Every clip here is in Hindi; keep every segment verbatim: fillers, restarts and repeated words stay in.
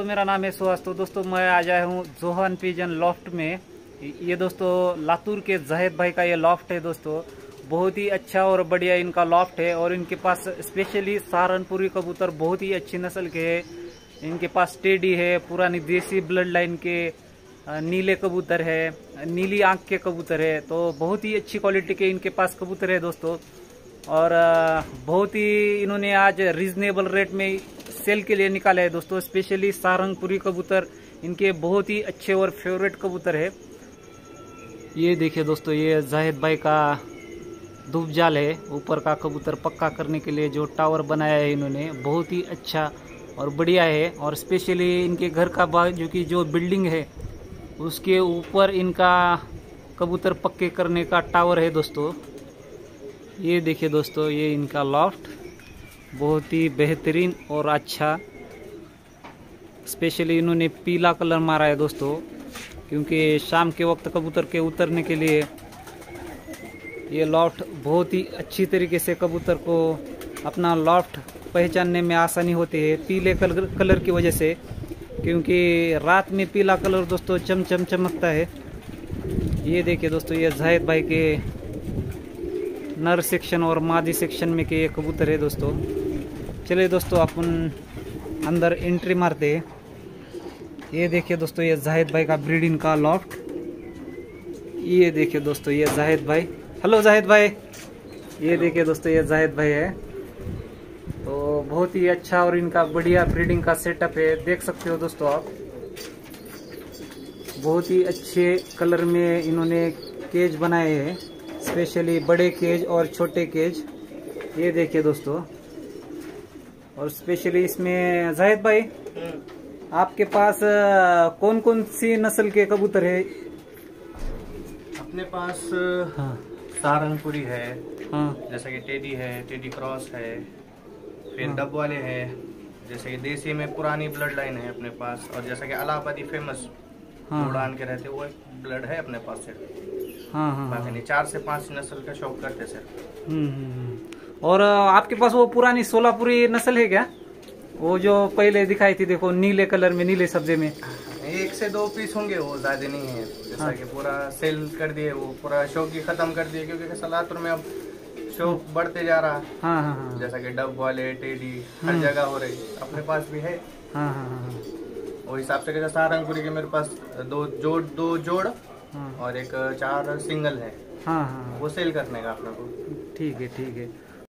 मेरा नाम है सुहास। तो दोस्तों मैं आज आया हूँ जोहान पिजन लॉफ्ट में। ये दोस्तों लातूर के जाहिद भाई का ये लॉफ्ट है दोस्तों। बहुत ही अच्छा और बढ़िया इनका लॉफ्ट है और इनके पास स्पेशली सहारनपुरी कबूतर बहुत ही अच्छी नस्ल के है। इनके पास टेडी है, पुरानी देसी ब्लड लाइन के नीले कबूतर है, नीली आंख के कबूतर है। तो बहुत ही अच्छी क्वालिटी के इनके पास कबूतर है दोस्तों। और बहुत ही इन्होंने आज रीजनेबल रेट में सेल के लिए निकाले है दोस्तों। स्पेशली सहारनपुरी कबूतर इनके बहुत ही अच्छे और फेवरेट कबूतर है। ये देखिए दोस्तों, ये जाहिद भाई का धूप जाल है। ऊपर का कबूतर पक्का करने के लिए जो टावर बनाया है इन्होंने, बहुत ही अच्छा और बढ़िया है। और स्पेशली इनके घर का बाजू की जो बिल्डिंग है उसके ऊपर इनका कबूतर पक्के करने का टावर है दोस्तों। ये देखिए दोस्तों, ये इनका लॉफ्ट बहुत ही बेहतरीन और अच्छा। स्पेशली इन्होंने पीला कलर मारा है दोस्तों, क्योंकि शाम के वक्त कबूतर के उतरने के लिए ये लॉफ्ट बहुत ही अच्छी तरीके से कबूतर को अपना लॉफ्ट पहचानने में आसानी होती है पीले कलर कलर की वजह से, क्योंकि रात में पीला कलर दोस्तों चमचम चमकता है। ये देखिए दोस्तों, ये जाहिद भाई के नर सेक्शन और मादी सेक्शन में के ये कबूतर है दोस्तों। चलिए दोस्तों अपन अंदर एंट्री मारते हैं। ये देखिए दोस्तों, ये जाहिद भाई का ब्रीडिंग का लॉफ्ट। ये देखिए दोस्तों, ये जाहिद भाई। हेलो जाहिद भाई। ये देखिए दोस्तों, ये जाहिद भाई है। तो बहुत ही अच्छा और इनका बढ़िया ब्रीडिंग का सेटअप है, देख सकते हो दोस्तों आप। बहुत ही अच्छे कलर में इन्होंने केज बनाए हैं, स्पेशली बड़े केज और छोटे केज। ये देखिए दोस्तों, और स्पेशली इसमें जाहिद भाई आपके पास कौन कौन सी नस्ल के कबूतर है? अपने पास हाँ। सहारनपुरी है, हाँ। जैसे कि टेडी है, टेडी क्रॉस है, फिर हाँ। डब वाले हैं, जैसे कि देसी में पुरानी ब्लड लाइन है अपने पास, और जैसे कि इलाहाबादी फेमस हाँ। उड़ान के रहते वो ब्लड है अपने पास सर। हाँ हाँ बाकी नहीं, चार से पांच नस्ल का शौक करते सर। हम्म हम्म। और आपके पास वो पुरानी सोलापुरी नस्ल है क्या? वो जो पहले दिखाई थी, देखो नीले कलर में, नीले सब्जे में। एक से दो पीस होंगे, वो ज्यादा नहीं है। जैसा हाँ। कि पूरा सेल कर दिए, वो पूरा शौक ही खत्म कर दिए, क्योंकि सलातुर में अब शौक बढ़ते जा रहा। हाँ हाँ हाँ। जैसा कि डब वाले, टेडी हर जगह हो रही, अपने पास भी है। हाँ हाँ हाँ। वो हिसाब से सहारनपुरी के मेरे पास दो जोड़ दो जोड़ हाँ और एक चार सिंगल है। हाँ हाँ। वो सेल करने का अपने को। ठीक है ठीक है।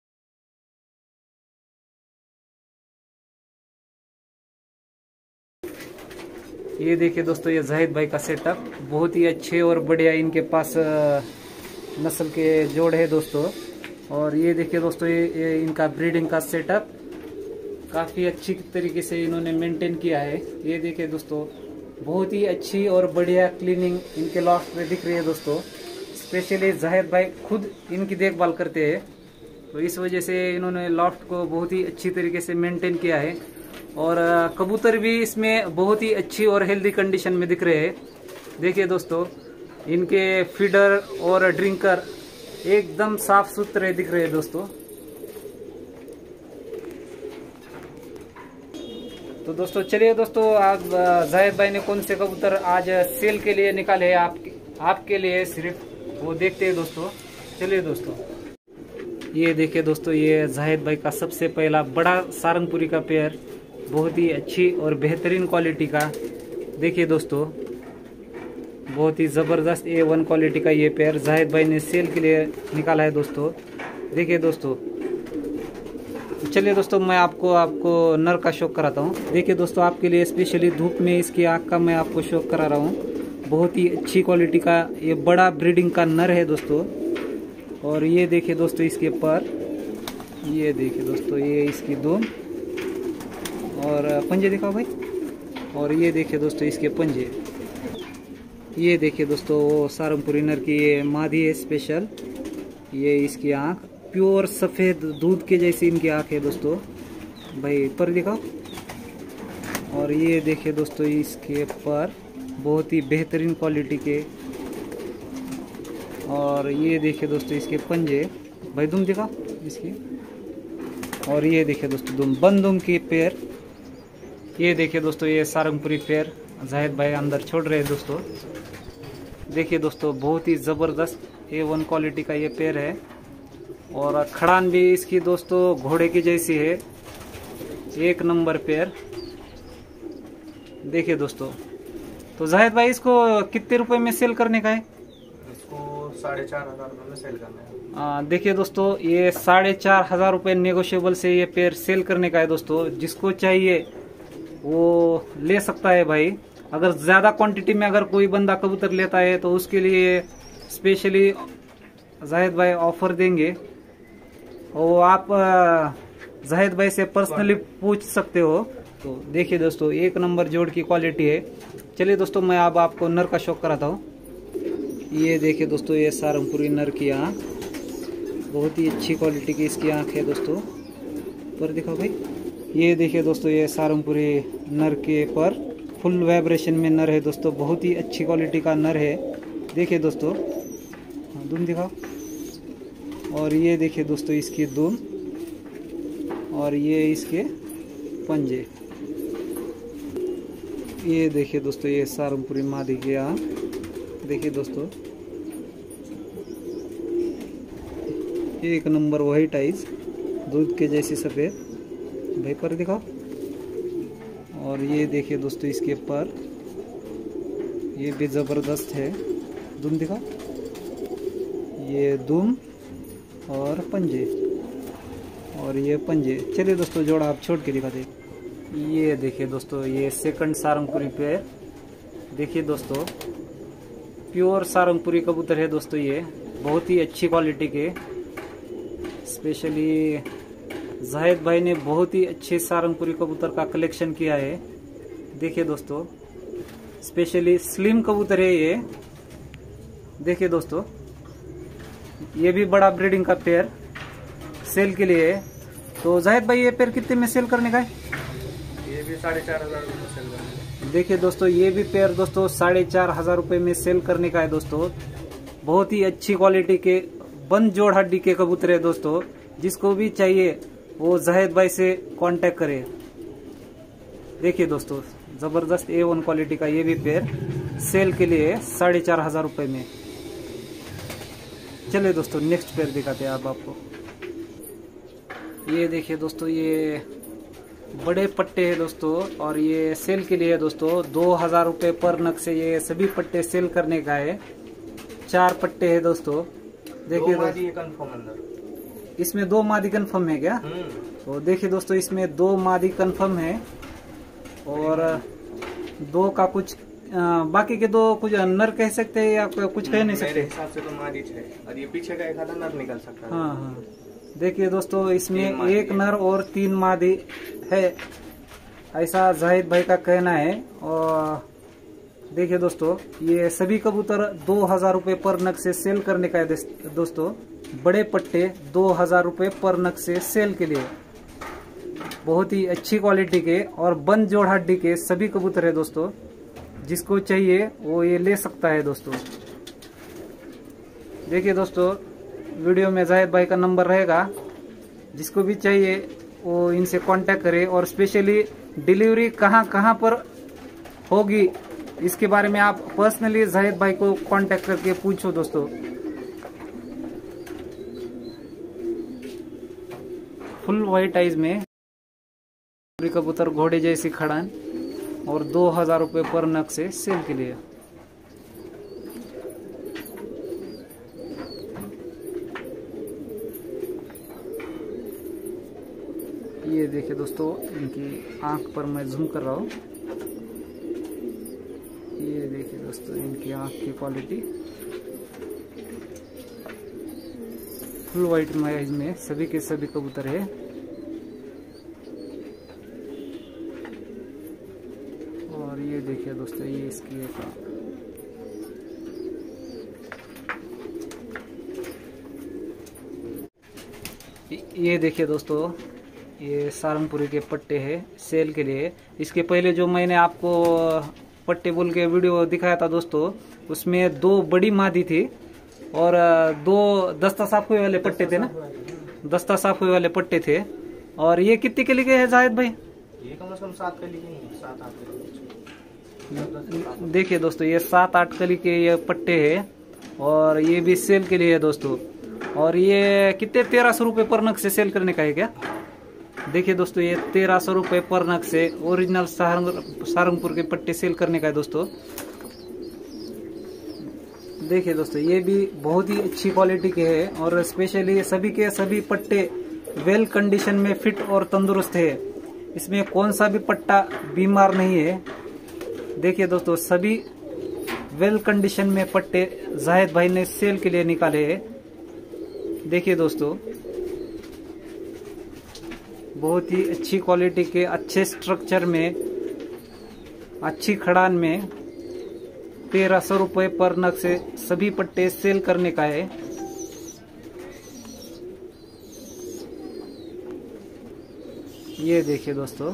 ये देखिए दोस्तों, ये जाहिद भाई का सेटअप बहुत ही अच्छे और बढ़िया इनके पास नस्ल के जोड़ है दोस्तों। और ये देखिए दोस्तों, ये, ये इनका ब्रीडिंग का सेटअप काफ़ी अच्छी तरीके से इन्होंने मेंटेन किया है। ये देखिए दोस्तों, बहुत ही अच्छी और बढ़िया क्लीनिंग इनके लॉफ्ट में दिख रही है दोस्तों। स्पेशली जाहिद भाई खुद इनकी देखभाल करते हैं, तो इस वजह से इन्होंने लॉफ्ट को बहुत ही अच्छी तरीके से मेंटेन किया है। और कबूतर भी इसमें बहुत ही अच्छी और हेल्दी कंडीशन में दिख रहे हैं। देखिए दोस्तों, इनके फीडर और ड्रिंकर एकदम साफ सुथरे दिख रहे हैं दोस्तों। तो दोस्तों चलिए दोस्तों, आज जाहिद भाई ने कौन से कबूतर आज सेल के लिए निकाले हैं आपके आपके लिए सिर्फ, वो देखते हैं दोस्तों। चलिए दोस्तों, ये देखिए दोस्तों, ये जाहिद भाई का सबसे पहला बड़ा सहारनपुरी का पेयर, बहुत ही अच्छी और बेहतरीन क्वालिटी का। देखिए दोस्तों, बहुत ही ज़बरदस्त ए वन क्वालिटी का ये पेयर जाहिद भाई ने सेल के लिए निकाला है दोस्तों। देखिए दोस्तों, चलिए दोस्तों मैं आपको आपको नर का शौक कराता हूँ। देखिए दोस्तों, आपके लिए स्पेशली धूप में इसकी आँख का मैं आपको शौक करा रहा हूँ। बहुत ही अच्छी क्वालिटी का ये बड़ा ब्रीडिंग का नर है दोस्तों। और ये देखिए दोस्तों इसके पर, ये देखिए दोस्तों, ये इसकी दुम और पंजे दिखाओ भाई। और ये देखिए दोस्तों इसके पंजे। ये देखिए दोस्तों, वो सहारनपुरी नर की ये मादी है स्पेशल। ये इसकी आँख प्योर सफ़ेद दूध के जैसी इनकी आँख है दोस्तों। भाई पर दिखाओ। और ये देखिए दोस्तों इसके पर बहुत ही बेहतरीन क्वालिटी के। और ये देखिए दोस्तों इसके पंजे। भाई दुम दिखाओ इसकी। और ये देखिए दोस्तों दुम बंद दुम के पैर, ये देखिए दोस्तों, ये सारंगपुरी पेयर जाहिद भाई अंदर छोड़ रहे हैं दोस्तों। देखिए दोस्तों, बहुत ही ज़बरदस्त ए वन क्वालिटी का ये पेयर है और खड़ान भी इसकी दोस्तों घोड़े की जैसी है, एक नंबर पेयर। देखिए दोस्तों, तो जाहिद भाई इसको कितने रुपए में सेल करने का है? इसको साढ़े चार हजार रुपये में सेल करना है। आ, देखिए दोस्तों, ये साढ़े चार हजार रुपये नेगोशिएबल से ये पेयर सेल करने का है दोस्तों। जिसको चाहिए वो ले सकता है भाई। अगर ज्यादा क्वांटिटी में अगर कोई बंदा कबूतर लेता है तो उसके लिए स्पेशली जाहिद भाई ऑफर देंगे। और आप जाहिद भाई से पर्सनली पूछ सकते हो। तो देखिए दोस्तों, एक नंबर जोड़ की क्वालिटी है। चलिए दोस्तों, मैं अब आपको नर का शौक कराता हूँ। ये देखिए दोस्तों, ये सारंगपुरी नर की आँख, बहुत ही अच्छी क्वालिटी की इसकी आँख है दोस्तों। पर दिखाओ भाई, ये देखिए दोस्तों, ये सारंगपुरी नर के पर फुल वाइब्रेशन में नर है दोस्तों, बहुत ही अच्छी क्वालिटी का नर है। देखिए दोस्तों, दुम दिखाओ। और ये देखिए दोस्तों इसकी दुम, और ये इसके पंजे। ये देखिए दोस्तों, ये सारंगपुरी मादी की आँख। देखिए दोस्तों, एक नंबर वाइट आइज, दूध के जैसी सफ़ेद। भाई पर दिखाओ। और ये देखिए दोस्तों इसके पर, ये भी ज़बरदस्त है। दुम दिखाओ। ये दुम और पंजे, और ये पंजे। चलिए दोस्तों, जोड़ा आप छोड़ के दिखाते। ये देखिए दोस्तों, ये सेकंड सारंगपुरी पेयर। देखिए दोस्तों, प्योर सारंगपुरी कबूतर है दोस्तों, ये बहुत ही अच्छी क्वालिटी के। स्पेशली जाहिद भाई ने बहुत ही अच्छे सारंगपुरी कबूतर का कलेक्शन किया है। देखिए दोस्तों, स्पेशली स्लिम कबूतर है ये। देखिए दोस्तों, ये भी बड़ा ब्रीडिंग का पेयर सेल के लिए है। तो जाहिद भाई, ये पेयर कितने में सेल करने का है? ये भी साढ़े चार हजार रुपये में सेल करना है। देखिए दोस्तों, ये भी पेयर दोस्तों साढ़े चार हजार रुपये में सेल करने का है दोस्तों। बहुत ही अच्छी क्वालिटी के बंद जोड़ हड्डी के कबूतर है दोस्तों। जिसको भी चाहिए वो जाहिद भाई से कांटेक्ट करे। देखिए दोस्तों, जबरदस्त ए वन क्वालिटी का ये भी पेयर सेल के लिए साढ़े चार हजार रुपये में। चलिए दोस्तों, नेक्स्ट पेयर दिखाते हैं आप आपको। ये देखिए दोस्तों, ये बड़े पट्टे हैं दोस्तों, और ये सेल के लिए है दोस्तों। दो हजार रुपये पर नग से ये सभी पट्टे सेल करने का है। चार पट्टे हैं दोस्तों। देखिए दोस्तों, इसमें दो मादी कन्फर्म है क्या? तो देखिए दोस्तों, इसमें दो मादी कन्फर्म है और दो का कुछ आ, बाकी के दो कुछ नर कह सकते हैं या कुछ कह नहीं सकते। मेरे हिसाब से तो मादी है, और ये पीछे का एक आधा नर निकल सकता है। हाँ हाँ, देखिए दोस्तों, इसमें एक नर और तीन मादी है, ऐसा जाहिद भाई का कहना है। और देखिए दोस्तों, ये सभी कबूतर दो हजार रुपये पर नग से सेल करने का है दोस्तों। बड़े पट्टे दो हजार रुपये पर नग से सेल के लिए, बहुत ही अच्छी क्वालिटी के और बंद जोड़ हड्डी के सभी कबूतर है दोस्तों। जिसको चाहिए वो ये ले सकता है दोस्तों। देखिए दोस्तों, वीडियो में जाहिद भाई का नंबर रहेगा, जिसको भी चाहिए वो इनसे कांटेक्ट करे। और स्पेशली डिलीवरी कहाँ कहाँ पर होगी इसके बारे में आप पर्सनली जाहिद भाई को कांटेक्ट करके पूछो दोस्तों। फुल व्हाइट आइज में कबूतर घोड़े जैसी खड़ान, और दो हजार रुपये पर नग से सेल के लिए। ये देखिए दोस्तों, इनकी आंख पर मैं जूम कर रहा हूँ। ये देखिए दोस्तों, इनकी आंख की क्वालिटी फुल व्हाइट मैच में सभी के सभी कबूतर है। और ये देखिए दोस्तों, ये इसकी एक आंख। ये देखिए दोस्तों, ये सारंगपुरी के पट्टे हैं सेल के लिए। इसके पहले जो मैंने आपको पट्टे बोल के वीडियो दिखाया था दोस्तों, उसमें दो बड़ी मादी थी और दो दस्ता साफ हुए वाले पट्टे थे ना, दस्ता साफ हुए वाले पट्टे थे। और ये कितने के लिए है जाहिद भाई? ये कम से कम सात कली के नहीं, सात आठ कली। देखिए दोस्तों, ये सात आठ कली के ये पट्टे हैं और ये भी सेल के लिए है दोस्तों। और ये कितने तेरह सौ रुपये पर नग से सेल करने का है क्या? देखिए दोस्तों, ये तेरह सौ रुपये पर नग से ओरिजिनल सारंगपुर के पट्टे सेल करने का है दोस्तों। देखिए दोस्तों, ये भी बहुत ही अच्छी क्वालिटी के हैं और स्पेशली सभी के सभी पट्टे वेल कंडीशन में फिट और तंदुरुस्त है। इसमें कौन सा भी पट्टा बीमार नहीं है। देखिए दोस्तों, सभी वेल कंडीशन में पट्टे जाहिद भाई ने सेल के लिए निकाले हैं। देखिए दोस्तों, बहुत ही अच्छी क्वालिटी के अच्छे स्ट्रक्चर में अच्छी खड़ान में तेरह सौ रुपये पर नग से सभी पट्टे सेल करने का है। ये देखिए दोस्तों,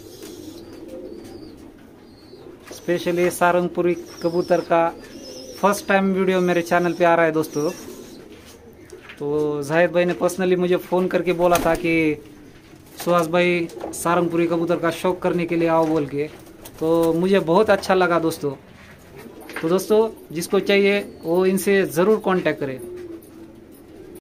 स्पेशली सारंगपुरी कबूतर का फर्स्ट टाइम वीडियो मेरे चैनल पे आ रहा है दोस्तों। तो जाहिद भाई ने पर्सनली मुझे फ़ोन करके बोला था कि सुहास भाई सारंगपुरी कबूतर का शौक करने के लिए आओ बोल के, तो मुझे बहुत अच्छा लगा दोस्तों। तो दोस्तों, जिसको चाहिए वो इनसे ज़रूर कांटेक्ट करें।